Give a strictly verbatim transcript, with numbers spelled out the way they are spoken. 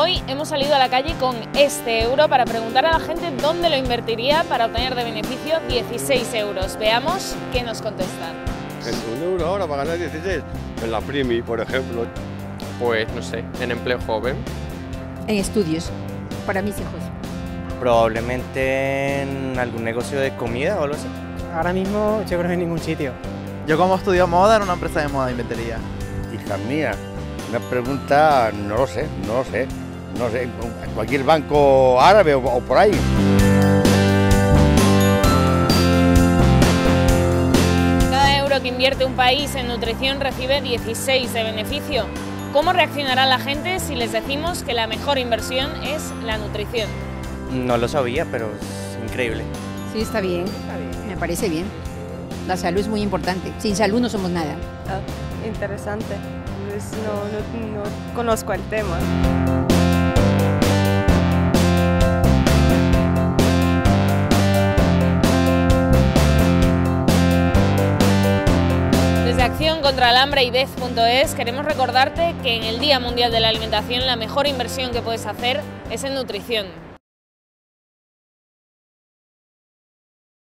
Hoy hemos salido a la calle con este euro para preguntar a la gente dónde lo invertiría para obtener de beneficio dieciséis euros. Veamos qué nos contestan. Un euro ahora para ganar dieciséis, en la Primi, por ejemplo. Pues no sé, en empleo joven. En estudios, para mis hijos. Probablemente en algún negocio de comida o algo así. Ahora mismo yo creo que en ningún sitio. Yo como estudio moda en una empresa de moda invertiría. Hija mía, una pregunta, no lo sé, no lo sé. No sé, en cualquier banco árabe o, o por ahí. Cada euro que invierte un país en nutrición recibe dieciséis de beneficio. ¿Cómo reaccionará la gente si les decimos que la mejor inversión es la nutrición? No lo sabía, pero es increíble. Sí, está bien. Está bien. Me parece bien. La salud es muy importante. Sin salud no somos nada. Ah, interesante. Pues no, no, no conozco el tema. Desde Acción contra el Hambre y Dez punto es queremos recordarte que en el Día Mundial de la Alimentación la mejor inversión que puedes hacer es en nutrición.